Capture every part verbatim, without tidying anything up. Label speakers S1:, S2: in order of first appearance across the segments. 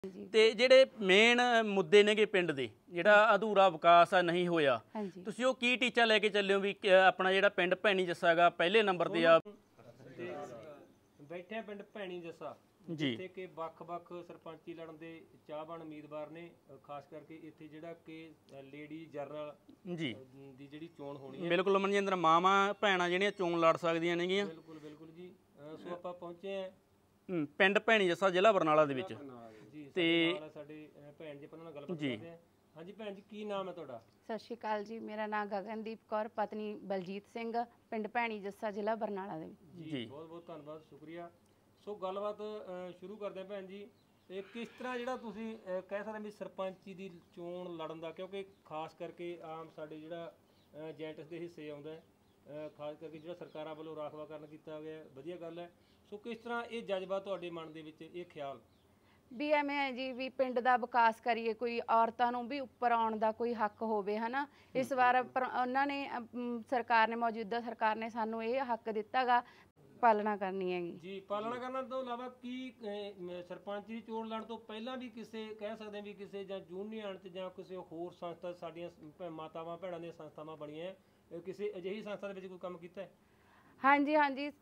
S1: ਤੇ ਜਿਹੜੇ ਮੇਨ ਮੁੱਦੇ ਨੇਗੇ ਪਿੰਡ ਦੇ ਜਿਹੜਾ ਅਧੂਰਾ ਵਿਕਾਸ ਆ ਨਹੀਂ ਹੋਇਆ ਤੁਸੀਂ ਉਹ ਕੀ ਟੀਚਾ ਲੈ ਕੇ ਚੱਲਿਓ ਵੀ ਆਪਣਾ ਜਿਹੜਾ ਪਿੰਡ ਭੈਣੀ ਜੱਸਾ ਹੈਗਾ ਪਹਿਲੇ ਨੰਬਰ ਤੇ ਆ
S2: ਬੈਠੇ ਪਿੰਡ ਭੈਣੀ ਜੱਸਾ ਜਿੱਥੇ ਕਿ ਵੱਖ-ਵੱਖ ਸਰਪੰਚੀ ਲੜਨ ਦੇ ਚਾਹਵਾਨ ਉਮੀਦਵਾਰ ਨੇ ਖਾਸ ਕਰਕੇ ਇੱਥੇ ਜਿਹੜਾ ਕਿ ਲੇਡੀ ਜਨਰਲ ਜੀ ਦੀ ਜਿਹੜੀ ਚੋਣ ਹੋਣੀ ਹੈ
S1: ਬਿਲਕੁਲ ਮਨਜਿੰਦਰ ਮਾਵਾਂ ਭੈਣਾਂ ਜਿਹੜੀਆਂ ਚੋਣ ਲੜ ਸਕਦੀਆਂ ਨੇਗੀਆਂ
S2: ਬਿਲਕੁਲ ਬਿਲਕੁਲ ਜੀ ਸੋ ਆਪਾਂ ਪਹੁੰਚੇ ਆ
S1: ਪਿੰਡ ਭੈਣੀ ਜੱਸਾ ਜ਼ਿਲ੍ਹਾ ਬਰਨਾਲਾ ਦੇ ਵਿੱਚ
S2: ਤੇ ਸਾਡੇ ਭੈਣ ਜੀ ਆਪਾਂ ਨਾਲ ਗੱਲਬਾਤ ਕਰਦੇ ਆ ਹਾਂਜੀ ਭੈਣ ਜੀ ਕੀ ਨਾਮ ਹੈ ਤੁਹਾਡਾ
S3: ਸਤਿ ਸ਼੍ਰੀ ਅਕਾਲ ਜੀ ਮੇਰਾ ਨਾਮ ਗਗਨਦੀਪ ਕੌਰ ਪਤਨੀ ਬਲਜੀਤ ਸਿੰਘ ਪਿੰਡ ਭੈਣੀ ਜੱਸਾ ਜ਼ਿਲ੍ਹਾ ਬਰਨਾਲਾ ਦੇ
S2: ਜੀ ਬਹੁਤ ਬਹੁਤ ਧੰਨਵਾਦ ਸ਼ੁਕਰੀਆ ਸੋ ਗੱਲਬਾਤ ਸ਼ੁਰੂ ਕਰਦੇ ਆ ਭੈਣ ਜੀ ਇਹ ਕਿਸ ਤਰ੍ਹਾਂ ਜਿਹੜਾ ਤੁਸੀਂ ਕਹਿ ਸਕਦੇ ਵੀ ਸਰਪੰਚੀ ਦੀ ਚੋਣ ਲੜਨ ਦਾ ਕਿਉਂਕਿ ਖਾਸ ਕਰਕੇ ਆਮ ਸਾਡੇ ਜਿਹੜਾ ਜੈਂਟਸ ਦੇ ਹਿੱਸੇ ਆਉਂਦਾ ਖਾਸ ਕਰਕੇ ਜਿਹੜਾ ਸਰਕਾਰਾਂ ਵੱਲੋਂ ਰਾਖਵਾਂਕਰਨ ਕੀਤਾ ਗਿਆ ਵਧੀਆ ਗੱਲ ਹੈ ਸੋ ਕਿਸ ਤਰ੍ਹਾਂ ਇਹ ਜਜ਼ਬਾ ਤੁਹਾਡੇ ਮਨ ਦੇ ਵਿੱਚ ਇਹ ਖਿਆਲ
S3: ਵੀ ਐਵੇਂ ਹੈ ਜੀ ਵੀ ਪਿੰਡ ਦਾ ਵਿਕਾਸ ਕਰੀਏ ਕੋਈ ਔਰਤਾਂ ਨੂੰ ਵੀ ਉੱਪਰ ਆਉਣ ਦਾ ਕੋਈ ਹੱਕ ਹੋਵੇ ਹਨਾ ਇਸ ਵਾਰ ਉਹਨਾਂ ਨੇ ਸਰਕਾਰ ਨੇ ਮੌਜੂਦਾ ਸਰਕਾਰ ਨੇ ਸਾਨੂੰ ਇਹ ਹੱਕ ਦਿੱਤਾਗਾ ਪਾਲਣਾ ਕਰਨੀ ਹੈਗੀ
S2: ਜੀ ਪਾਲਣਾ ਕਰਨ ਤੋਂ ਇਲਾਵਾ ਕੀ ਸਰਪੰਚ ਦੀ ਚੋਣ ਲੜਨ ਤੋਂ ਪਹਿਲਾਂ ਵੀ ਕਿਸੇ ਕਹਿ ਸਕਦੇ ਵੀ ਕਿਸੇ ਜਾਂ ਯੂਨੀਅਨ ਚ ਜਾਂ ਕਿਸੇ ਹੋਰ ਸੰਸਥਾ ਸਾਡੀਆਂ ਮਾਤਾਵਾਂ ਭੈਣਾਂ ਦੀਆਂ ਸੰਸਥਾਵਾਂ ਬਣੀਆਂ ਕਿਸੇ ਅਜਿਹੀ ਸੰਸਥਾ ਦੇ ਵਿੱਚ ਕੋਈ ਕੰਮ ਕੀਤਾ ਹੈ
S3: ਹਾਂਜੀ ਹਾਂਜੀ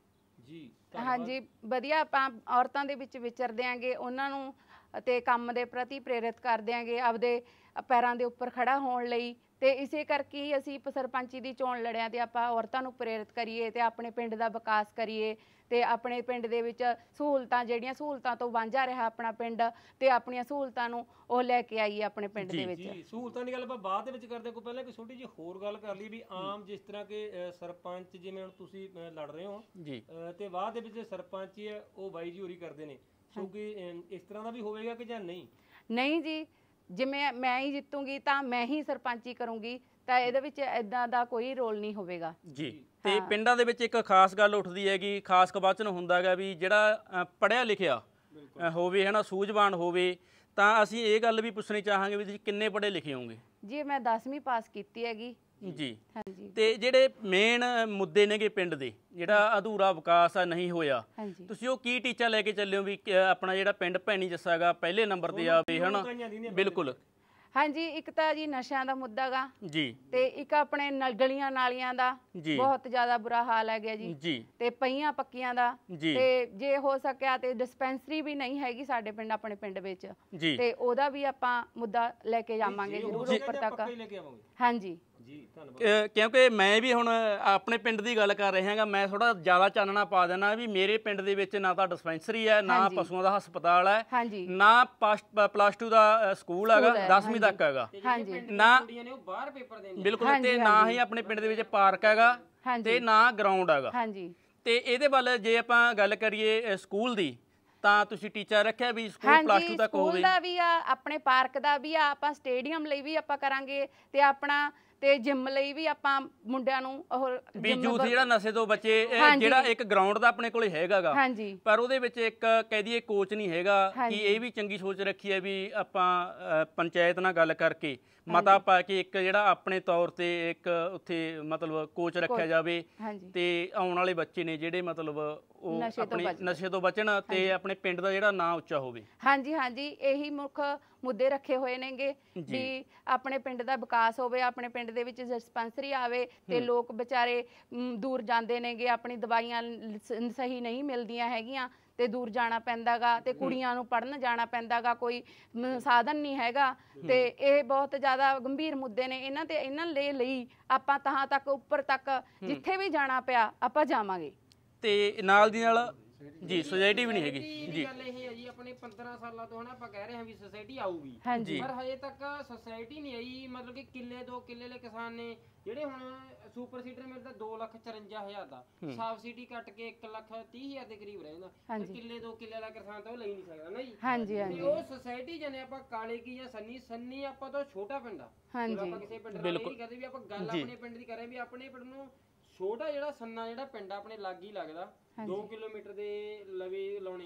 S2: ਜੀ
S3: ਹਾਂਜੀ ਵਧੀਆ ਆਪਾਂ ਔਰਤਾਂ ਦੇ ਵਿੱਚ ਵਿਚਰਦੇ ਆਂਗੇ ਉਹਨਾਂ ਨੂੰ ਅਤੇ ਕੰਮ ਦੇ ਪ੍ਰਤੀ ਪ੍ਰੇਰਿਤ ਕਰਦੇ ਆਂਗੇ ਆਪਦੇ ਪੈਰਾਂ ਦੇ ਉੱਪਰ ਖੜਾ ਹੋਣ ਲਈ ਤੇ ਇਸੇ ਕਰਕੇ ਹੀ ਅਸੀਂ ਸਰਪੰਚੀ ਦੀ ਚੋਣ ਲੜਿਆ ਤੇ ਆਪਾਂ ਔਰਤਾਂ ਨੂੰ ਪ੍ਰੇਰਿਤ ਕਰੀਏ ਤੇ ਆਪਣੇ ਪਿੰਡ ਦਾ ਵਿਕਾਸ ਕਰੀਏ ਤੇ ਆਪਣੇ ਪਿੰਡ ਦੇ ਵਿੱਚ ਸਹੂਲਤਾਂ ਜਿਹੜੀਆਂ ਸਹੂਲਤਾਂ ਤੋਂ ਵਾਂਝਾ ਰਿਹਾ ਆਪਣਾ ਪਿੰਡ ਤੇ ਆਪਣੀਆਂ ਸਹੂਲਤਾਂ ਨੂੰ ਉਹ ਲੈ ਕੇ ਆਈਏ ਆਪਣੇ ਪਿੰਡ ਦੇ ਵਿੱਚ
S2: ਜੀ ਸਹੂਲਤਾਂ ਦੀ ਗੱਲ ਆਪਾਂ ਬਾਅਦ ਦੇ ਵਿੱਚ ਕਰਦੇ ਕੋਈ ਪਹਿਲਾਂ ਕੋਈ ਛੋਟੀ ਜਿਹੀ ਹੋਰ ਗੱਲ ਕਰ ਲਈ ਵੀ ਆਮ ਜਿਸ ਤਰ੍ਹਾਂ ਕਿ ਸਰਪੰਚ ਜਿਵੇਂ ਹੁਣ ਤੁਸੀਂ ਲੜ ਰਹੇ ਹੋ ਜੀ ਤੇ ਬਾਅਦ ਦੇ ਵਿੱਚ ਸਰਪੰਚ ਹੀ ਹੈ ਉਹ ਬਾਈ ਜੀ ਹੋਰੀ ਕਰਦੇ ਨੇ ਸੋ ਕਿ ਇਸ ਤਰ੍ਹਾਂ ਦਾ ਵੀ ਹੋਵੇਗਾ ਕਿ ਜਾਂ ਨਹੀਂ
S3: ਨਹੀਂ ਜੀ ਜਿਵੇਂ ਮੈਂ ਹੀ ਜਿੱਤੂਗੀ ਤਾਂ ਮੈਂ ਹੀ ਸਰਪੰਚੀ ਕਰੂੰਗੀ ਤਾਂ ਇਹਦੇ ਵਿੱਚ ਇਦਾਂ ਦਾ ਕੋਈ ਰੋਲ ਨਹੀਂ ਹੋਵੇਗਾ
S1: ਜੀ ਤੇ ਪਿੰਡਾਂ ਦੇ ਵਿੱਚ ਇੱਕ ਖਾਸ ਗੱਲ ਉੱਠਦੀ ਹੈਗੀ ਖਾਸ ਕਵਚਨ ਹੁੰਦਾ ਹੈਗਾ ਵੀ ਜਿਹੜਾ ਪੜ੍ਹਿਆ ਲਿਖਿਆ ਹੋਵੇ ਹੈ ਨਾ ਸੂਝਵਾਨ ਹੋਵੇ ਤਾਂ ਅਸੀਂ ਇਹ ਗੱਲ ਵੀ ਪੁੱਛਣੀ ਚਾਹਾਂਗੇ ਵੀ ਤੁਸੀਂ ਕਿੰਨੇ ਪੜ੍ਹੇ ਲਿਖੇ ਹੋਗੇ
S3: ਜੀ ਮੈਂ ਦਸਵੀਂ ਪਾਸ ਕੀਤੀ ਹੈਗੀ
S1: ਜੀ ਤੇ ਜਿਹੜੇ ਮੇਨ ਮੁੱਦੇ ਨੇਗੇ ਪਿੰਡ ਦੇ ਜਿਹੜਾ ਅਧੂਰਾ ਵਿਕਾਸ ਆ ਨਹੀਂ ਹੋਇਆ ਤੁਸੀਂ ਉਹ ਕੀ ਟੀਚਾ ਲੈ ਕੇ ਚੱਲਿਓ ਵੀ ਆਪਣਾ ਜਿਹੜਾ ਪਿੰਡ ਭੈਣੀ ਜੱਸਾ ਹੈਗਾ ਪਹਿਲੇ ਨੰਬਰ ਤੇ ਆਵੇ ਹਨਾ ਬਿਲਕੁਲ
S3: ਹਾਂਜੀ ਇੱਕ ਤਾਂ ਜੀ ਨਸ਼ਿਆਂ ਦਾ ਮੁੱਦਾ ਗਾ
S1: ਜੀ
S3: ਤੇ ਇੱਕ ਆਪਣੇ ਗਲੀਆਂ ਨਾਲੀਆਂ ਦਾ ਬਹੁਤ ਜ਼ਿਆਦਾ ਬੁਰਾ ਹਾਲ ਹੈ ਗਿਆ ਜੀ ਤੇ ਪਈਆਂ ਪੱਕੀਆਂ ਦਾ ਤੇ ਜੇ ਹੋ ਸਕਿਆ ਤੇ ਡਿਸਪੈਂਸਰੀ ਵੀ ਨਹੀਂ ਹੈਗੀ ਸਾਡੇ ਪਿੰਡ ਆਪਣੇ ਪਿੰਡ ਵਿੱਚ ਤੇ ਉਹਦਾ ਵੀ ਆਪਾਂ ਮੁੱਦਾ ਲੈ ਕੇ ਜਾਵਾਂਗੇ ਜ਼ਰੂਰ ਉੱਪਰ ਤੱਕ ਹਾਂਜੀ
S1: ਕਿਉਂਕਿ ਮੈਂ ਵੀ ਹੁਣ ਆਪਣੇ ਪਿੰਡ ਦੀ ਗੱਲ ਕਰ ਰਿਹਾ ਹੈਗਾ ਮੈਂ ਥੋੜਾ ਜ਼ਿਆਦਾ ਚਾਨਣਾ ਪਾ ਦੇਣਾ ਵੀ ਮੇਰੇ ਪਿੰਡ ਦੇ ਵਿੱਚ ਨਾ ਤਾਂ ਡਿਸਪੈਂਸਰੀ ਹੈ ਨਾ ਪਸ਼ੂਆਂ ਦਾ ਹਸਪਤਾਲ ਹੈ ਨਾ ਪਲੱਸ ਟੂ ਦਾ ਸਕੂਲ ਹੈਗਾ ਦਸਵੀਂ ਤੱਕ ਹੈਗਾ ਨਾ ਬਿਲਕੁਲ ਤੇ ਨਾ ਹੀ ਆਪਣੇ ਪਿੰਡ ਦੇ ਵਿੱਚ ਪਾਰਕ ਹੈਗਾ ਤੇ ਨਾ ਗਰਾਊਂਡ ਹੈਗਾ ਤੇ ਇਹਦੇ ਵੱਲ ਜੇ ਆਪਾਂ ਗੱਲ ਕਰੀਏ ਸਕੂਲ ਦੀ ਤਾਂ ਤੁਸੀਂ ਟੀਚਰ ਰੱਖਿਆ ਵੀ ਸਕੂਲ ਪਲੱਸ ਟੂ ਤੱਕ ਹੋਵੇ
S3: ਸਕੂਲ ਦਾ ਵੀ ਆ ਆਪਣੇ ਪਾਰਕ ਦਾ ਵੀ ਆ ਆਪਾਂ ਸਟੇਡੀਅਮ ਲਈ ਵੀ ਆਪਾਂ ਕਰਾਂਗੇ ਤੇ ਆਪਣਾ ਤੇ ਜਿਮ ਲਈ ਵੀ ਆਪਾਂ ਮੁੰਡਿਆਂ ਨੂੰ ਉਹ
S1: ਵੀ ਯੂਥ ਜਿਹੜਾ ਨਸ਼ੇ ਤੋਂ ਬਚੇ ਜਿਹੜਾ ਇੱਕ ਗਰਾਊਂਡ ਦਾ ਆਪਣੇ ਕੋਲ ਹੈਗਾਗਾ ਪਰ ਉਹਦੇ ਵਿੱਚ ਇੱਕ ਕਹਿ ਦਈਏ ਕੋਚ ਨਹੀਂ ਹੈਗਾ ਕਿ ਇਹ ਵੀ ਚੰਗੀ ਸੋਚ ਰੱਖੀ ਹੈ ਵੀ ਆਪਾਂ ਪੰਚਾਇਤ ਨਾਲ ਗੱਲ ਕਰਕੇ ਮਤਾ ਪਾ ਕੇ ਇੱਕ ਜਿਹੜਾ ਆਪਣੇ ਤੌਰ ਤੇ ਇੱਕ ਉੱਥੇ ਮਤਲਬ ਕੋਚ ਰੱਖਿਆ ਜਾਵੇ ਤੇ ਆਉਣ ਵਾਲੇ ਬੱਚੇ ਨੇ ਜਿਹੜੇ ਮਤਲਬ ਉਹ ਆਪਣੇ ਨਸ਼ੇ ਤੋਂ ਬਚਣ ਤੇ ਆਪਣੇ ਪਿੰਡ ਦਾ ਜਿਹੜਾ ਨਾਂ ਉੱਚਾ ਹੋਵੇ
S3: ਹਾਂਜੀ ਹਾਂਜੀ ਇਹੀ ਮੁੱਖ ਮੁੱਦੇ ਰੱਖੇ ਹੋਏ ਨੇਗੇ ਵੀ ਆਪਣੇ ਪਿੰਡ ਦਾ ਵਿਕਾਸ ਹੋਵੇ ਆਪਣੇ ਪਿੰਡ ਦੇ ਵਿੱਚ ਡਿਸਪੈਂਸਰੀ ਆਵੇ ਤੇ ਲੋਕ ਵਿਚਾਰੇ ਦੂਰ ਜਾਂਦੇ ਨੇਗੇ ਆਪਣੀ ਦਵਾਈਆਂ ਸਹੀ ਨਹੀਂ ਮਿਲਦੀਆਂ ਹੈਗੀਆਂ ਤੇ ਦੂਰ ਜਾਣਾ ਪੈਂਦਾਗਾ ਤੇ ਕੁੜੀਆਂ ਨੂੰ ਪੜ੍ਹਨ ਜਾਣਾ ਪੈਂਦਾਗਾ ਕੋਈ ਸਾਧਨ ਨਹੀਂ ਹੈਗਾ ਤੇ ਇਹ ਬਹੁਤ ਜ਼ਿਆਦਾ ਗੰਭੀਰ ਮੁੱਦੇ ਨੇ ਇਹਨਾਂ ਤੇ ਇਹਨਾਂ ਦੇ ਲਈ ਆਪਾਂ ਤਹਾਂ ਤੱਕ ਉੱਪਰ ਤੱਕ ਜਿੱਥੇ ਵੀ ਜਾਣਾ ਪਿਆ ਆਪਾਂ ਜਾਵਾਂਗੇ
S1: ਤੇ ਨਾਲ ਦੀ ਨਾਲ ਜੀ ਸੋਸਾਇਟੀ ਵੀ ਨਹੀਂ ਹੈਗੀ
S4: ਜੀ ਗੱਲ ਇਹ ਹੈ ਜੀ ਆਪਣੇ ਪੰਦਰਾਂ ਸਾਲਾਂ ਤੋਂ ਹਨਾ ਆਪਾਂ ਕਹਿ ਰਹੇ ਹਾਂ ਵੀ ਸੋਸਾਇਟੀ ਆਊਗੀ ਪਰ ਹਜੇ ਤੱਕ ਸੋਸਾਇਟੀ ਨਹੀਂ ਆਈ ਮਤਲਬ ਕਿ ਕਿੱਲੇ ਦੋ ਕਿੱਲੇ ਵਾਲੇ ਕਿਸਾਨ ਨੇ ਜਿਹੜੇ ਹੁਣ ਸੁਪਰ ਸੀਡਰ ਮਿਲਦਾ ਦੋ ਲੱਖ ਚੁਰੰਜਾ ਹਜ਼ਾਰ ਦਾ ਸਬਸਿਡੀ ਕੱਟ ਕੇ ਇੱਕ ਲੱਖ ਤੀਹ ਹਜ਼ਾਰ ਦੇ ਕਰੀਬ ਰਹਿੰਦਾ ਕਿੱਲੇ ਦੋ ਕਿੱਲੇ ਵਾਲਾ ਕਿਸਾਨ ਤਾਂ ਉਹ ਲਈ ਨਹੀਂ ਸਕਦਾ ਨਾ ਜੀ
S3: ਹਾਂਜੀ ਹਾਂਜੀ
S4: ਉਹ ਸੋਸਾਇਟੀ ਜਨੇ ਆਪਾਂ ਕਾਲੇ ਕੀ ਜਾਂ ਸੰਨੀ ਸੰਨੀ ਆਪਾਂ ਤਾਂ ਛੋਟਾ ਪਿੰਡ ਆ ਆਪਾਂ ਕਿਸੇ ਪਿੰਡ ਦਾ ਨਹੀਂ ਕਹਦੇ ਵੀ ਆਪਾਂ ਗੱਲ ਆਪਣੇ ਪਿੰਡ ਦੀ ਕਰ ਰਹੇ ਵੀ ਆਪਣੇ ਪਿੰਡ ਨੂੰ ਛੋਟਾ ਜਿਹੜਾ ਸੰਨਾ ਜਿਹੜਾ ਪਿੰਡ ਆਪਣੇ ਲਾਗ ਹੀ ਲੱਗਦਾ ਦੋ ਕਿਲੋਮੀਟਰ ਦੇ ਲਵੇ ਲਾਉਣੇ ਆ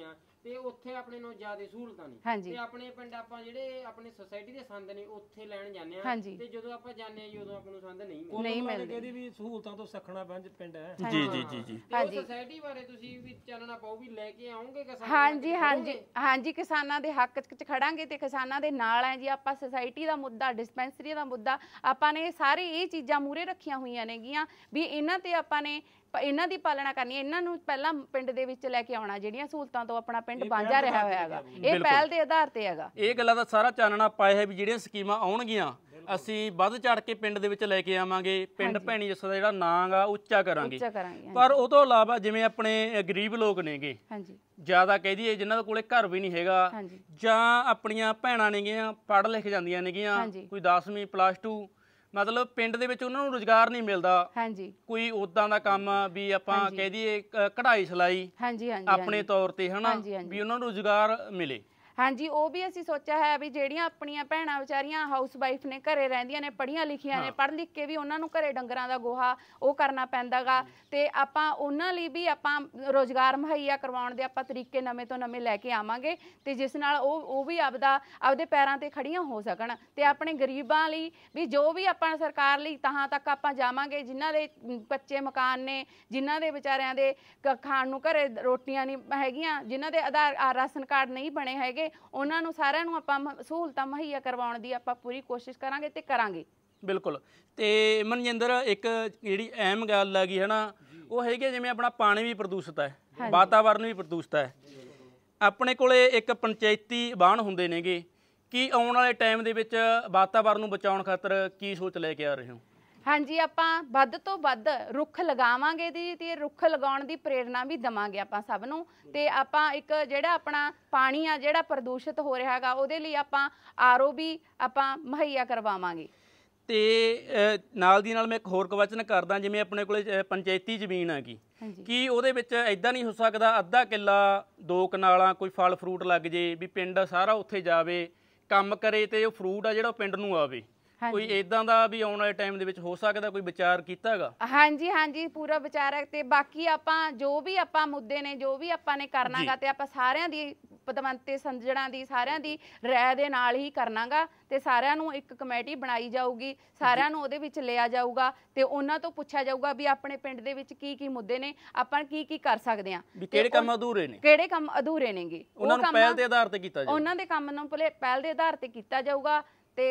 S4: ਤੇ ਉੱਥੇ ਆਪਣੇ ਨੂੰ ਜ਼ਿਆਦਾ ਸਹੂਲਤਾਂ ਨਹੀਂ ਤੇ ਆਪਣੇ ਪਿੰਡ ਆਪਾਂ ਜਿਹੜੇ ਆਪਣੇ ਸੁਸਾਇਟੀ ਦੇ ਸੰਦ ਨੇ ਉੱਥੇ ਲੈਣ ਜਾਂਦੇ ਆ ਤੇ ਜਦੋਂ ਆਪਾਂ ਜਾਂਦੇ ਆ ਜੀ ਉਦੋਂ ਆਪਾਂ ਨੂੰ ਸੰਦ ਨਹੀਂ ਮਿਲਦੇ
S2: ਨਹੀਂ ਮਿਲਦੇ ਇਹਦੀ ਵੀ ਸਹੂਲਤਾਂ ਤੋਂ ਸਖਣਾ ਬੰਜ ਪਿੰਡ ਹੈ
S1: ਜੀ ਜੀ ਜੀ ਜੀ
S4: ਤੇ ਸੁਸਾਇਟੀ ਬਾਰੇ ਤੁਸੀਂ ਵੀ ਚਾਨਣਾ ਪਾਓ ਵੀ ਲੈ ਕੇ ਆਉਂਗੇ ਕਿਸਾਨ
S3: ਹਾਂਜੀ ਹਾਂਜੀ ਹਾਂਜੀ ਕਿਸਾਨਾਂ ਦੇ ਹੱਕ ਚ ਖੜਾਂਗੇ ਤੇ ਕਿਸਾਨਾਂ ਦੇ ਨਾਲ ਹੈ ਜੀ ਆਪਾਂ ਸੁਸਾਇਟੀ ਦਾ ਮੁੱਦਾ ਡਿਸਪੈਂਸਰੀ ਦਾ ਮੁੱਦਾ ਆਪਾਂ ਨੇ ਸਾਰੇ ਇਹ ਚੀਜ਼ਾਂ ਮੂਰੇ ਰੱਖੀਆਂ ਹੋਈਆਂ ਨੇਗੀਆਂ ਵੀ ਇਹਨਾਂ ਤੇ ਆਪਾਂ ਨੇ ਇਹਨਾਂ ਦੀ ਪਾਲਣਾ ਕਰਨੀ ਹੈ ਇਹਨਾਂ ਨੂੰ ਪਹਿਲਾਂ ਪਿੰਡ ਦੇ ਵਿੱਚ ਲੈ ਕੇ ਆਉਣਾ ਜਿਹੜੀਆਂ ਸਹੂਲਤਾਂ ਤੋਂ ਆਪਣਾ ਪਿੰਡ ਵਾਂਝਾ ਰਿਹਾ ਹੋਇਆ ਹੈਗਾ ਇਹ ਪਹਿਲ ਦੇ ਆਧਾਰ ਤੇ ਹੈਗਾ
S1: ਇਹ ਗੱਲਾਂ ਦਾ ਸਾਰਾ ਚਾਨਣਾ ਪਾਇਆ ਹੈ ਵੀ ਜਿਹੜੀਆਂ ਸਕੀਮਾਂ ਆਉਣਗੀਆਂ ਅਸੀਂ ਵੱਧ ਚੜ ਕੇ ਪਿੰਡ ਦੇ ਵਿੱਚ ਲੈ ਕੇ ਆਵਾਂਗੇ ਪਿੰਡ ਭੈਣੀ ਜੱਸਾ ਦਾ ਜਿਹੜਾ ਨਾਂ ਗਾ ਉੱਚਾ ਕਰਾਂਗੇ ਪਰ ਉਹ ਤੋਂ ਇਲਾਵਾ ਜਿਵੇਂ ਆਪਣੇ ਗਰੀਬ ਲੋਕ ਨੇਗੇ
S3: ਹਾਂਜੀ
S1: ਜ਼ਿਆਦਾ ਕਹਿ ਦਈਏ ਜਿਨ੍ਹਾਂ ਦੇ ਕੋਲੇ ਘਰ ਵੀ ਨਹੀਂ ਹੈਗਾ ਜਾਂ ਆਪਣੀਆਂ ਭੈਣਾਂ ਨੇਗੀਆਂ ਪੜ੍ਹ ਲਿਖ ਜਾਂਦੀਆਂ ਨੇਗੀਆਂ ਕੋਈ ਦਸਵੀਂ ਪਲੱਸ ਟੂ ਮਤਲਬ ਪਿੰਡ ਦੇ ਵਿੱਚ ਉਹਨਾਂ ਨੂੰ ਰੁਜ਼ਗਾਰ ਨਹੀਂ ਮਿਲਦਾ
S3: ਹਾਂਜੀ
S1: ਕੋਈ ਉਦਾਂ ਦਾ ਕੰਮ ਵੀ ਆਪਾਂ ਕਹਿ ਦਈਏ ਕਢਾਈ ਸਿਲਾਈ
S3: ਹਾਂਜੀ ਹਾਂਜੀ
S1: ਆਪਣੇ ਤੌਰ ਤੇ ਹਨਾ ਵੀ ਉਹਨਾਂ ਨੂੰ ਰੁਜ਼ਗਾਰ ਮਿਲੇ
S3: ਹਾਂਜੀ ਉਹ ਵੀ ਅਸੀਂ ਸੋਚਿਆ ਹੈ ਵੀ ਜਿਹੜੀਆਂ ਆਪਣੀਆਂ ਭੈਣਾਂ ਵਿਚਾਰੀਆਂ ਹਾਊਸ ਵਾਈਫ ਨੇ ਘਰੇ ਰਹਿੰਦੀਆਂ ਨੇ ਪੜ੍ਹੀਆਂ ਲਿਖੀਆਂ ਨੇ ਪੜ੍ਹ ਲਿਖ ਕੇ ਵੀ ਉਹਨਾਂ ਨੂੰ ਘਰੇ ਡੰਗਰਾਂ ਦਾ ਗੋਹਾ ਉਹ ਕਰਨਾ ਪੈਂਦਾਗਾ ਤੇ ਆਪਾਂ ਉਹਨਾਂ ਲਈ ਵੀ ਆਪਾਂ ਰੋਜ਼ਗਾਰ ਮੁਹੱਈਆ ਕਰਵਾਉਣ ਦੇ ਆਪਾਂ ਤਰੀਕੇ ਨਵੇਂ ਤੋਂ ਨਵੇਂ ਲੈ ਕੇ ਆਵਾਂਗੇ ਤੇ ਜਿਸ ਨਾਲ ਉਹ ਉਹ ਵੀ ਆਪਦਾ ਆਪਦੇ ਪੈਰਾਂ ਤੇ ਖੜੀਆਂ ਹੋ ਸਕਣ ਤੇ ਆਪਣੇ ਗਰੀਬਾਂ ਲਈ ਵੀ ਜੋ ਵੀ ਆਪਾਂ ਸਰਕਾਰ ਲਈ ਤਹਾਂ ਤੱਕ ਆਪਾਂ ਜਾਵਾਂਗੇ ਜਿਨ੍ਹਾਂ ਦੇ ਕੱਚੇ ਮਕਾਨ ਨੇ ਜਿਨ੍ਹਾਂ ਦੇ ਵਿਚਾਰਿਆਂ ਦੇ ਖਾਣ ਨੂੰ ਘਰੇ ਰੋਟੀਆਂ ਨਹੀਂ ਹੈਗੀਆਂ ਜਿਨ੍ਹਾਂ ਦੇ ਆਧਾਰ ਰਾਸ਼ਨ ਕਾਰਡ ਨਹੀਂ ਬਣੇ ਹੈਗੇ ਉਹਨਾਂ ਨੂੰ ਸਾਰਿਆਂ ਨੂੰ ਆਪਾਂ ਸਹੂਲਤਾਂ ਮੁਹੱਈਆ ਕਰਵਾਉਣ ਦੀ ਆਪਾਂ ਪੂਰੀ ਕੋਸ਼ਿਸ਼ ਕਰਾਂਗੇ ਤੇ ਕਰਾਂਗੇ
S1: ਬਿਲਕੁਲ ਤੇ ਮਨਜਿੰਦਰ ਇੱਕ ਜਿਹੜੀ ਅਹਿਮ ਗੱਲ ਹੈਗੀ ਹੈ ਨਾ ਉਹ ਹੈਗੀ ਜਿਵੇਂ ਆਪਣਾ ਪਾਣੀ ਵੀ ਪ੍ਰਦੂਸ਼ਿਤ ਹੈ ਵਾਤਾਵਰਨ ਵੀ ਪ੍ਰਦੂਸ਼ਿਤ ਹੈ ਆਪਣੇ ਕੋਲੇ ਇੱਕ ਪੰਚਾਇਤੀ ਵਾਹਨ ਹੁੰਦੇ ਨੇਗੇ ਕੀ ਆਉਣ ਵਾਲੇ ਟਾਈਮ ਦੇ ਵਿੱਚ ਵਾਤਾਵਰਨ ਨੂੰ ਬਚਾਉਣ ਖਾਤਰ ਕੀ ਸੋਚ ਲੈ ਕੇ ਆ ਰਹੇ ਹੋ
S3: ਹਾਂਜੀ ਆਪਾਂ ਵੱਧ ਤੋਂ ਵੱਧ ਰੁੱਖ ਲਗਾਵਾਂਗੇ ਦੀ ਤੇ ਰੁੱਖ ਲਗਾਉਣ ਦੀ ਪ੍ਰੇਰਣਾ ਵੀ ਦਵਾਂਗੇ ਆਪਾਂ ਸਭ ਨੂੰ ਤੇ ਆਪਾਂ ਇੱਕ ਜਿਹੜਾ ਆਪਣਾ ਪਾਣੀ ਆ ਜਿਹੜਾ ਪ੍ਰਦੂਸ਼ਿਤ ਹੋ ਰਿਹਾ ਹੈਗਾ ਉਹਦੇ ਲਈ ਆਪਾਂ ਆਰਓ ਵੀ ਆਪਾਂ ਮੁਹੱਈਆ ਕਰਵਾਵਾਂਗੇ
S1: ਤੇ ਨਾਲ ਦੀ ਨਾਲ ਮੈਂ ਇੱਕ ਹੋਰ ਕਵਚਨ ਕਰਦਾ ਜਿਵੇਂ ਆਪਣੇ ਕੋਲੇ ਪੰਚਾਇਤੀ ਜ਼ਮੀਨ ਹੈਗੀ ਕੀ ਉਹਦੇ ਵਿੱਚ ਇਦਾਂ ਨਹੀਂ ਹੋ ਸਕਦਾ ਅੱਧਾ ਕਿੱਲਾ ਦੋ ਕਨਾਲਾਂ ਕੋਈ ਫਲ ਫਰੂਟ ਲੱਗ ਜੇ ਵੀ ਪਿੰਡ ਸਾਰਾ ਉੱਥੇ ਜਾਵੇ ਕੰਮ ਕਰੇ ਤੇ ਉਹ ਫਰੂਟ ਆ ਜਿਹੜਾ ਪਿੰਡ ਨੂੰ ਆਵੇ ਕੋਈ ਇਦਾਂ ਦਾ ਵੀ ਆਉਣ ਵਾਲੇ ਟਾਈਮ ਦੇ ਵਿੱਚ ਹੋ ਸਕਦਾ ਕੋਈ ਵਿਚਾਰ ਕੀਤਾ ਹੈਗਾ
S3: ਹਾਂਜੀ ਹਾਂਜੀ ਪੂਰਾ ਵਿਚਾਰ ਹੈ ਤੇ ਬਾਕੀ ਆਪਾਂ ਜੋ ਵੀ ਆਪਾਂ ਮੁੱਦੇ ਨੇ ਜੋ ਵੀ ਆਪਾਂ ਨੇ ਕਰਨਾਗਾ ਤੇ ਆਪਾਂ ਸਾਰਿਆਂ ਦੀ ਪਦਵੰਤੇ ਸੰਜਣਾ ਦੀ ਸਾਰਿਆਂ ਦੀ ਰਾਏ ਦੇ ਨਾਲ ਹੀ ਕਰਨਾਗਾ ਤੇ ਸਾਰਿਆਂ ਨੂੰ ਇੱਕ ਕਮੇਟੀ ਬਣਾਈ ਜਾਊਗੀ ਸਾਰਿਆਂ ਨੂੰ ਉਹਦੇ ਵਿੱਚ ਲਿਆ ਜਾਊਗਾ ਤੇ ਉਹਨਾਂ ਤੋਂ ਪੁੱਛਿਆ ਜਾਊਗਾ ਵੀ ਆਪਣੇ ਪਿੰਡ ਦੇ ਵਿੱਚ ਕੀ ਕੀ ਮੁੱਦੇ ਨੇ ਆਪਾਂ ਕੀ ਕੀ ਕਰ ਸਕਦੇ ਆ
S1: ਵੀ ਕਿਹੜੇ ਕੰਮ ਅਧੂਰੇ ਨੇ
S3: ਕਿਹੜੇ ਕੰਮ ਅਧੂਰੇ ਨੇਗੇ
S1: ਉਹਨਾਂ ਨੂੰ ਪਹਿਲ ਦੇ ਆਧਾਰ ਤੇ ਕੀਤਾ ਜਾਊਗਾ
S3: ਉਹਨਾਂ ਦੇ ਕੰਮ ਨੂੰ ਪਹਿਲ ਦੇ ਆਧਾਰ ਤੇ ਕੀਤਾ ਜਾਊਗਾ ਤੇ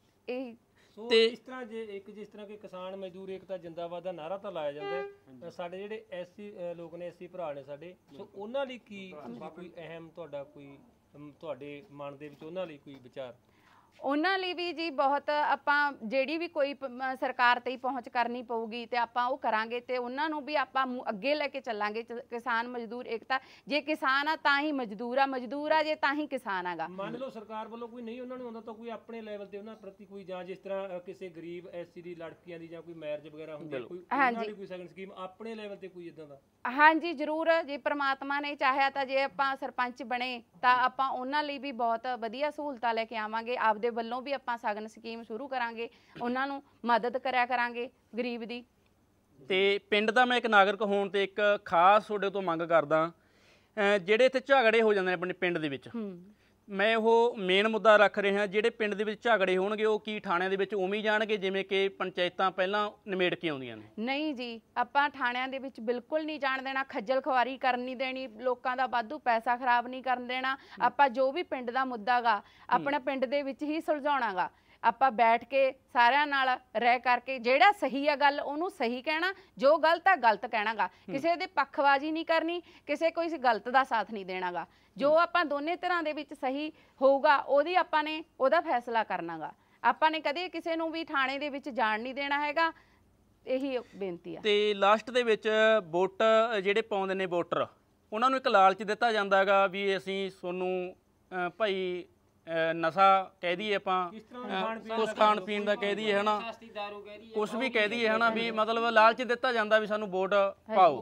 S3: ਇਹ
S2: ਸੋ ਇਸ ਤਰ੍ਹਾਂ ਜੇ ਇੱਕ ਜਿਸ ਤਰ੍ਹਾਂ ਕਿ ਕਿਸਾਨ ਮਜ਼ਦੂਰ ਏਕਤਾ ਜਿੰਦਾਬਾਦ ਦਾ ਨਾਰਾ ਤਾਂ ਲਾਇਆ ਜਾਂਦਾ ਹੈ ਸਾਡੇ ਜਿਹੜੇ ਐਸਸੀ ਲੋਕ ਨੇ ਐਸਸੀ ਭਰਾ ਨੇ ਸਾਡੇ ਸੋ ਉਹਨਾਂ ਲਈ ਕੀ ਕੋਈ ਅਹਿਮ ਤੁਹਾਡਾ ਕੋਈ ਤੁਹਾਡੇ ਮਨ ਦੇ ਵਿੱਚ ਉਹਨਾਂ ਲਈ ਕੋਈ ਵਿਚਾਰ
S3: ਉਹਨਾਂ ਲਈ ਵੀ ਜੀ ਬਹੁਤ ਆਪਾਂ ਜਿਹੜੀ ਵੀ ਕੋਈ ਸਰਕਾਰ ਤੇ ਹੀ ਪਹੁੰਚ ਕਰਨੀ ਪਊਗੀ ਤੇ ਆਪਾਂ ਉਹ ਕਰਾਂਗੇ ਤੇ ਉਹਨਾਂ ਨੂੰ ਵੀ ਆਪਾਂ ਅੱਗੇ ਲੈ ਕੇ ਚੱਲਾਂਗੇ ਕਿਸਾਨ ਮਜ਼ਦੂਰ ਏਕਤਾ ਜੇ ਕਿਸਾਨ ਆ ਤਾਂ ਹੀ ਮਜ਼ਦੂਰ ਆ ਮਜ਼ਦੂਰ ਆ ਜੇ ਤਾਂ ਹੀ ਕਿਸਾਨ ਆਗਾ
S2: ਮੰਨ ਲਓ ਸਰਕਾਰ ਵੱਲੋਂ ਕੋਈ ਨਹੀਂ ਉਹਨਾਂ ਨੂੰ ਆਉਂਦਾ ਤਾਂ ਕੋਈ ਆਪਣੇ ਲੈਵਲ ਤੇ ਉਹਨਾਂ ਪ੍ਰਤੀ ਕੋਈ ਜਾਂ ਜਿਸ ਤਰ੍ਹਾਂ ਕਿਸੇ ਗਰੀਬ ਐਸਸੀ ਦੀ ਲੜਕੀਆਂ ਦੀ ਜਾਂ ਕੋਈ ਮੈਰਿਜ ਵਗੈਰਾ ਹੁੰਦੀ ਕੋਈ ਉਹਨਾਂ ਦੀ ਕੋਈ ਸੈਕੰਡ ਸਕੀਮ ਆਪਣੇ ਲੈਵਲ ਤੇ ਕੋਈ ਇਦਾਂ ਦਾ
S3: ਹਾਂਜੀ ਜ਼ਰੂਰ ਜੇ ਪ੍ਰਮਾਤਮਾ ਨੇ ਚਾਹਿਆ ਤਾਂ ਜੇ ਆਪਾਂ ਸਰਪੰਚ ਬਣੇ ਤਾਂ ਆਪਾਂ ਉਹਨਾਂ ਲਈ ਵੀ ਬਹੁਤ ਵਧੀਆ ਸਹੂਲਤਾਂ ਲੈ ਕੇ ਆਵਾਂਗੇ ਆਪਦੇ ਵੱਲੋਂ ਵੀ ਆਪਾਂ ਸਗਨ ਸਕੀਮ ਸ਼ੁਰੂ ਕਰਾਂਗੇ ਉਹਨਾਂ ਨੂੰ ਮਦਦ ਕਰਿਆ ਕਰਾਂਗੇ ਗਰੀਬ ਦੀ
S1: ਤੇ ਪਿੰਡ ਦਾ ਮੈਂ ਇੱਕ ਨਾਗਰਿਕ ਹੋਣ ਤੇ ਇੱਕ ਖਾਸ ਤੁਹਾਡੇ ਤੋਂ ਮੰਗ ਕਰਦਾ ਜਿਹੜੇ ਇੱਥੇ ਝਗੜੇ ਹੋ ਜਾਂਦੇ ਨੇ ਆਪਣੇ ਪਿੰਡ ਦੇ ਵਿੱਚ ਮੈਂ ਉਹ ਮੇਨ ਮੁੱਦਾ ਰੱਖ ਰਿਹਾ ਜਿਹੜੇ ਪਿੰਡ ਦੇ ਵਿੱਚ ਝਗੜੇ ਹੋਣਗੇ ਉਹ ਕੀ ਥਾਣਿਆਂ ਦੇ ਵਿੱਚ ਉਵੇਂ ਹੀ ਜਾਣਗੇ ਜਿਵੇਂ ਕਿ ਪੰਚਾਇਤਾਂ ਪਹਿਲਾਂ ਨਿਮੇੜ ਕੇ ਆਉਂਦੀਆਂ ਨੇ
S3: ਨਹੀਂ ਜੀ ਆਪਾਂ ਥਾਣਿਆਂ ਦੇ ਵਿੱਚ ਬਿਲਕੁਲ ਨਹੀਂ ਜਾਣ ਦੇਣਾ ਖੱਜਲ ਖਵਾਰੀ ਕਰਨ ਨਹੀਂ ਦੇਣੀ ਲੋਕਾਂ ਦਾ ਵਾਧੂ ਪੈਸਾ ਖਰਾਬ ਨਹੀਂ ਕਰਨ ਦੇਣਾ ਆਪਾਂ ਜੋ ਵੀ ਪਿੰਡ ਦਾ ਮੁੱਦਾ ਗਾ ਆਪਣਾ ਪਿੰਡ ਦੇ ਵਿੱਚ ਹੀ ਸੁਲਝਾਉਣਾਗਾ ਆਪਾਂ ਬੈਠ ਕੇ ਸਾਰਿਆਂ ਨਾਲ ਰਹਿ ਕਰਕੇ ਜਿਹੜਾ ਸਹੀ ਆ ਗੱਲ ਉਹਨੂੰ ਸਹੀ ਕਹਿਣਾ ਜੋ ਗਲਤ ਆ ਗਲਤ ਕਹਿਣਾਗਾ ਕਿਸੇ ਦੇ ਪੱਖਬਾਜ਼ੀ ਨਹੀਂ ਕਰਨੀ ਕਿਸੇ ਕੋਈ ਗਲਤ ਦਾ ਸਾਥ ਨਹੀਂ ਦੇਣਾਗਾ ਜੋ ਆਪਾਂ ਦੋਨੇ ਤਰ੍ਹਾਂ ਦੇ ਵਿੱਚ ਸਹੀ ਹੋਊਗਾ ਉਹਦੀ ਆਪਾਂ ਨੇ ਉਹਦਾ ਫੈਸਲਾ ਕਰਨਾਗਾ ਆਪਾਂ ਨੇ ਕਦੇ ਕਿਸੇ ਨੂੰ ਵੀ ਥਾਣੇ ਦੇ ਵਿੱਚ ਜਾਣ ਨਹੀਂ ਦੇਣਾ ਹੈਗਾ ਇਹੀ ਬੇਨਤੀ ਆ
S1: ਤੇ ਲਾਸਟ ਦੇ ਵਿੱਚ ਵੋਟ ਜਿਹੜੇ ਪਾਉਂਦੇ ਨੇ ਵੋਟਰ ਉਹਨਾਂ ਨੂੰ ਇੱਕ ਲਾਲਚ ਦਿੱਤਾ ਜਾਂਦਾ ਹੈਗਾ ਵੀ ਅਸੀਂ ਤੁਹਾਨੂੰ ਭਾਈ ਨਸ਼ਾ ਕਹਿ ਦਈਏ ਆਪਾਂ ਕੁਛ ਖਾਣ ਪੀਣ ਦਾ ਕਹਿ ਦਈਏ ਹਨਾ ਕੁਛ ਵੀ ਕਹਿ ਦਈਏ ਹਨਾ ਵੀ ਮਤਲਬ ਲਾਲਚ ਦਿੱਤਾ ਜਾਂਦਾ ਵੀ ਸਾਨੂੰ ਵੋਟ ਪਾਓ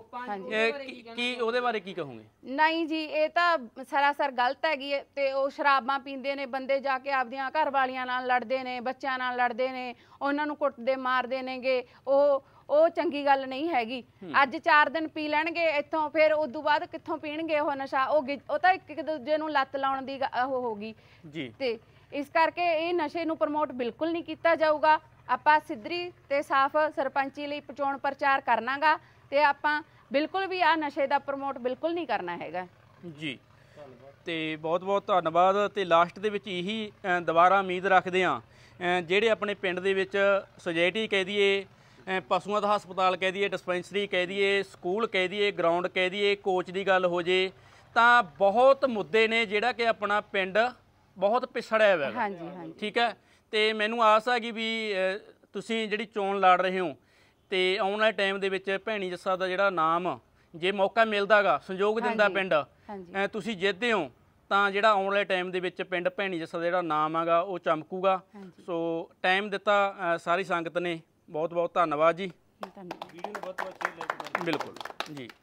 S1: ਕੀ ਉਹਦੇ ਬਾਰੇ ਕੀ ਕਹੋਗੇ
S3: ਨਹੀਂ ਜੀ ਇਹ ਤਾਂ ਸਰਾਸਰ ਗਲਤ ਹੈਗੀ ਤੇ ਉਹ ਸ਼ਰਾਬਾਂ ਪੀਂਦੇ ਨੇ ਬੰਦੇ ਜਾ ਕੇ ਆਪਦੀਆਂ ਘਰ ਵਾਲੀਆਂ ਨਾਲ ਲੜਦੇ ਨੇ ਬੱਚਿਆਂ ਨਾਲ ਲੜਦੇ ਨੇ ਉਹਨਾਂ ਨੂੰ ਕੁੱਟਦੇ ਮਾਰਦੇ ਨੇਗੇ ਉਹ ਉਹ ਚੰਗੀ ਗੱਲ ਨਹੀਂ ਹੈਗੀ। ਅੱਜ ਚਾਰ ਦਿਨ ਪੀ ਲੈਣਗੇ ਇੱਥੋਂ, ਫਿਰ ਉਦੋਂ ਬਾਅਦ ਕਿੱਥੋਂ ਪੀਣਗੇ ਉਹ ਨਸ਼ਾ? ਉਹ ਉਹ ਤਾਂ ਇੱਕ ਇੱਕ ਦੂਜੇ ਨੂੰ ਲੱਤ ਲਾਉਣ ਦੀ ਉਹ ਹੋਗੀ ਜੀ। ਤੇ ਇਸ ਕਰਕੇ ਇਹ ਨਸ਼ੇ ਨੂੰ ਪ੍ਰਮੋਟ ਬਿਲਕੁਲ ਨਹੀਂ ਕੀਤਾ ਜਾਊਗਾ। ਆਪਾਂ ਸਿੱਧਰੀ ਤੇ ਸਾਫ਼ ਸਰਪੰਚੀ ਲਈ ਚੋਣ ਪ੍ਰਚਾਰ ਕਰਨਾਗਾ ਤੇ ਆਪਾਂ ਬਿਲਕੁਲ ਵੀ ਆ ਨਸ਼ੇ ਦਾ ਪ੍ਰਮੋਟ ਬਿਲਕੁਲ ਨਹੀਂ ਕਰਨਾ ਹੈਗਾ
S1: ਜੀ। ਤੇ ਬਹੁਤ ਬਹੁਤ ਧੰਨਵਾਦ। ਤੇ ਲਾਸਟ ਦੇ ਵਿੱਚ ਇਹੀ ਦੁਬਾਰਾ ਉਮੀਦ ਰੱਖਦੇ ਹਾਂ, ਜਿਹੜੇ ਆਪਣੇ ਪਿੰਡ ਦੇ ਵਿੱਚ ਸੁਸਾਇਟੀ ਕਹਿ ਦਈਏ, ਪਸ਼ੂਆਂ ਦਾ ਹਸਪਤਾਲ ਕਹਿ ਦਈਏ, ਡਿਸਪੈਂਸਰੀ ਕਹਿ ਦਈਏ, ਸਕੂਲ ਕਹਿ ਦਈਏ, ਗਰਾਊਂਡ ਕਹਿ ਦਈਏ, ਕੋਚ ਦੀ ਗੱਲ ਹੋ ਜੇ, ਤਾਂ ਬਹੁਤ ਮੁੱਦੇ ਨੇ ਜਿਹੜਾ ਕਿ ਆਪਣਾ ਪਿੰਡ ਬਹੁਤ ਪਿਛੜਿਆ ਹੋਇਆ ਹੈ। ਠੀਕ ਹੈ। ਤੇ ਮੈਨੂੰ ਆਸ ਹੈਗੀ ਵੀ ਤੁਸੀਂ ਜਿਹੜੀ ਚੋਣ ਲੜ ਰਹੇ ਹੋ ਤੇ ਆਉਣ ਵਾਲੇ ਟਾਈਮ ਦੇ ਵਿੱਚ ਭੈਣੀ ਜੱਸਾ ਦਾ ਜਿਹੜਾ ਨਾਮ, ਜੇ ਮੌਕਾ ਮਿਲਦਾ ਗਾ, ਸੰਯੋਗ ਦਿੰਦਾ ਪਿੰਡ, ਤੁਸੀਂ ਜਿੱਤਦੇ ਹੋ ਤਾਂ ਜਿਹੜਾ ਆਉਣ ਵਾਲੇ ਟਾਈਮ ਦੇ ਵਿੱਚ ਪਿੰਡ ਭੈਣੀ ਜੱਸਾ ਦਾ ਜਿਹੜਾ ਨਾਮ ਹੈਗਾ ਉਹ ਚਮਕੂਗਾ। ਸੋ ਟਾਈਮ ਦਿੱਤਾ ਸਾਰੀ ਸੰਗਤ ਨੇ, ਬਹੁਤ ਬਹੁਤ ਧੰਨਵਾਦ ਜੀ।
S2: ਵੀਡੀਓ ਨੂੰ ਬਹੁਤ ਬਹੁਤ ਸ਼ੇਅਰ ਲਾਈਕ ਕਰੋ।
S1: ਬਿਲਕੁਲ ਜੀ।